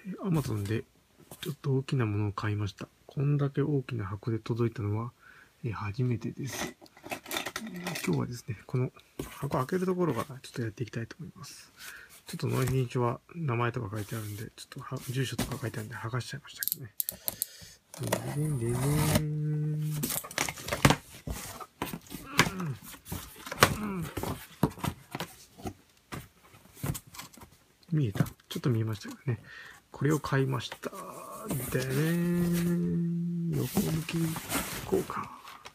Amazon でちょっと大きなものを買いました。こんだけ大きな箱で届いたのは、初めてです。今日はですね、この箱開けるところからちょっとやっていきたいと思います。ちょっと納品書は名前とか書いてあるんで、ちょっと住所とか書いてあるんで剥がしちゃいましたけどね。見えた？ちょっと見えましたけどね。これを買いました。でね、横向き効果。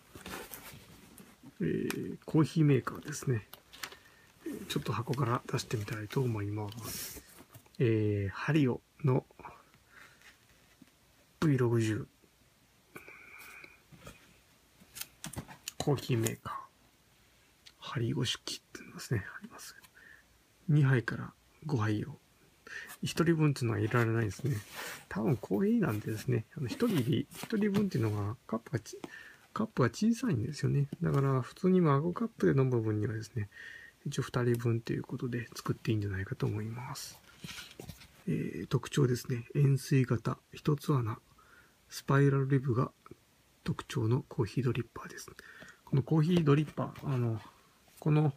コーヒーメーカーですね。ちょっと箱から出してみたいと思います。ハリオの V60 コーヒーメーカー。ハリオ式って言いますね。あります。2杯から5杯を。1人分っていうのは入れられないですね。多分コーヒーなんでですね、1人分っていうのがカップが小さいんですよね。だから普通にマグカップで飲む分にはですね、一応2人分ということで作っていいんじゃないかと思います。特徴ですね。円錐型、一つ穴、スパイラルリブが特徴のコーヒードリッパーです。このコーヒードリッパー、この、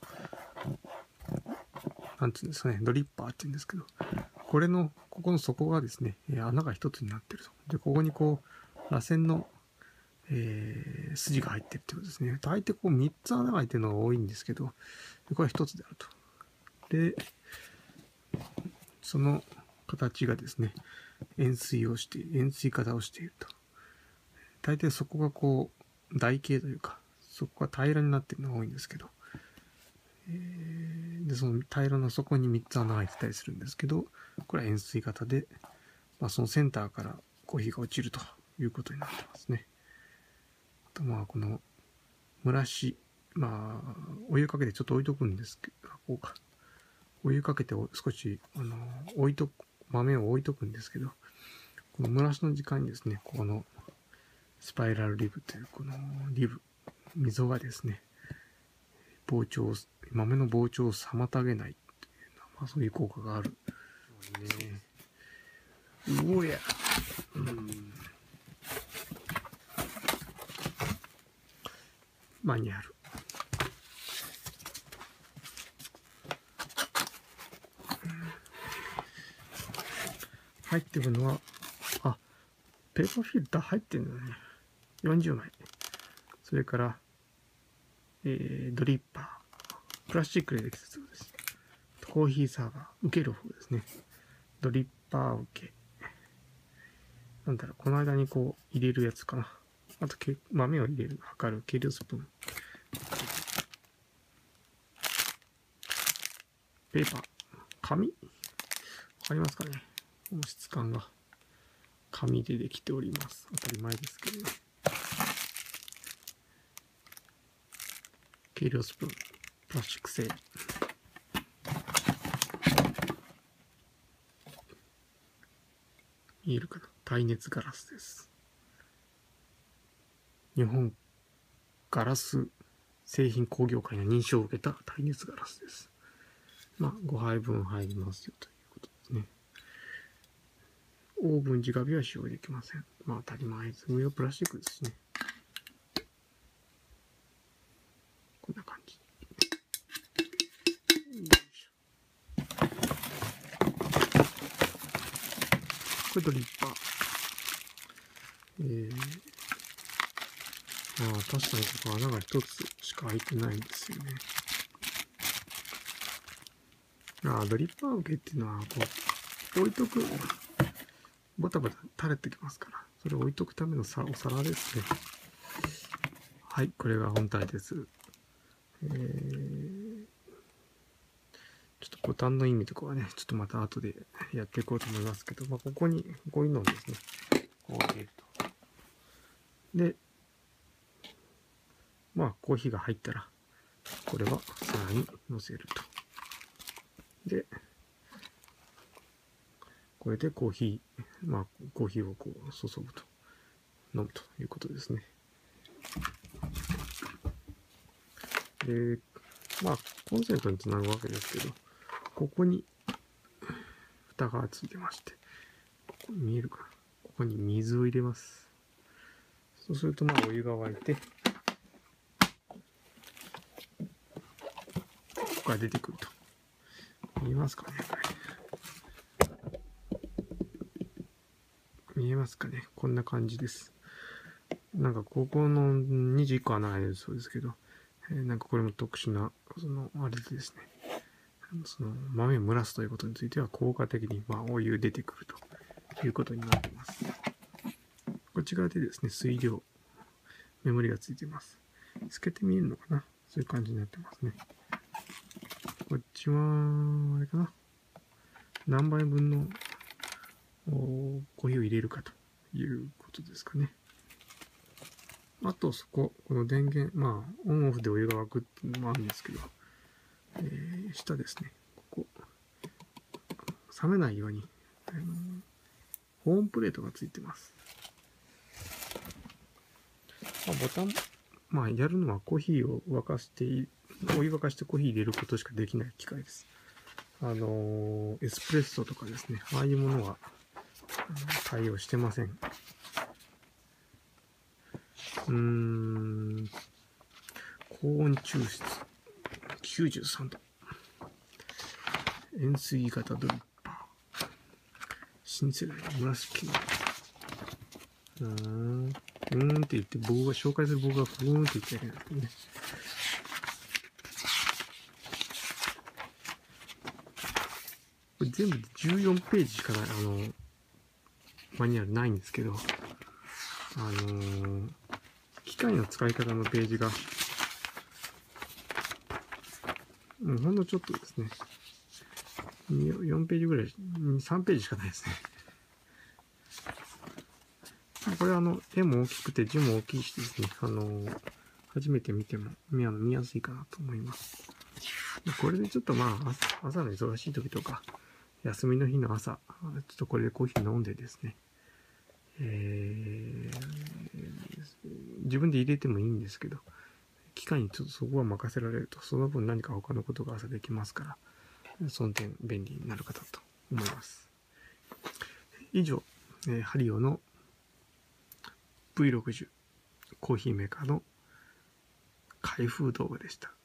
なんていうんですかね、ドリッパーって言うんですけど、ここの底がですね、穴が一つになってると。で、ここにこう、螺旋の、筋が入ってるってことですね。大抵こう3つ穴が開いてるのが多いんですけど、これは一つであると。で、その形がですね、円錐型をしていると。大抵そこがこう、台形というか、そこが平らになっているのが多いんですけど、で、その平らな底に3つ穴が開いてたりするんですけど、これは円錐型で、そのセンターからコーヒーが落ちるということになってますね。あとこの蒸らし、お湯かけてちょっと置いとくんですけど、こうか。お湯かけて少し、豆を置いとくんですけど、この蒸らしの時間にですね、このスパイラルリブというこの溝がですね、豆の膨張を妨げないというそういう効果がある。おや。マニュアル。入ってるのは、ペーパーフィルター入ってるんだね。40枚。それから、ドリッパー。プラスチックでできたそうです。コーヒーサーバー。受ける方ですね。ドリッパー受け。この間にこう入れるやつかな。あと、豆を測る計量スプーン。ペーパー。紙？わかりますかね？質感が紙でできております。当たり前ですけどね。計量スプーン。プラスチック製。見えるかな？耐熱ガラスです。日本ガラス製品工業会の認証を受けた耐熱ガラスです。5杯分入りますよということですね。オーブン直火は使用できません。当たり前です。上はプラスチックですね。こんな感じ。これドリッパー。確かにここ穴が一つしか開いてないんですよね。ドリッパー受けっていうのは、置いとく、ボタボタ垂れてきますから、それを置いとくためのお皿ですね。はい、これが本体です。ちょっとボタンの意味とかはね、ちょっとまた後でやっていこうと思いますけど、ここにこういうのをですね、こう入れると。で、コーヒーが入ったら、これは皿に乗せると。で、これでコーヒーをこう注ぐと、飲むということですね。で、コンセントにつなぐわけですけど、ここに2 蓋がついてまして、ここ見えるかな。ここに水を入れます。そうすると、まあ、お湯が沸いて、ここから出てくると。見えますかね、これ。見えますかね、こんな感じです。なんか、ここの21個穴が開いてるそうですけど、なんかこれも特殊な、あれでですね、豆を蒸らすということについては効果的に、まあ、お湯出てくるということになっています。こっち側でですね、水量、メモリがついています。透けて見えるのかな、そういう感じになってますね。こっちは、あれかな、何杯分のコーヒーを入れるかということですかね。あと、この電源、まあ、オンオフでお湯が沸くっていうのもあるんですけど、下ですね、ここ、冷めないように、保温プレートがついてます。ボタン、まあ、やるのはコーヒーを沸かして、お湯沸かしてコーヒー入れることしかできない機械です。エスプレッソとかですね、ああいうものは対応してません。高温抽出93度。塩水型ドリッパー。新世代の蒸らし機能。って言って紹介する棒がふーんって言ってやるんですけどね。これ全部で14ページしかない、マニュアルないんですけど、機械の使い方のページが、もうほんのちょっとですね。4ページぐらい、3ページしかないですね。これ絵も大きくて字も大きいしですね、初めて見ても見やすいかなと思います。これでちょっとまあ、朝の忙しい時とか、休みの日の朝、ちょっとこれでコーヒー飲んでですね、自分で入れてもいいんですけど、機械にちょっとそこは任せられると、その分何か他のことが朝できますから、その点便利になるかと思います。以上、ハリオの V60 コーヒーメーカーの開封動画でした。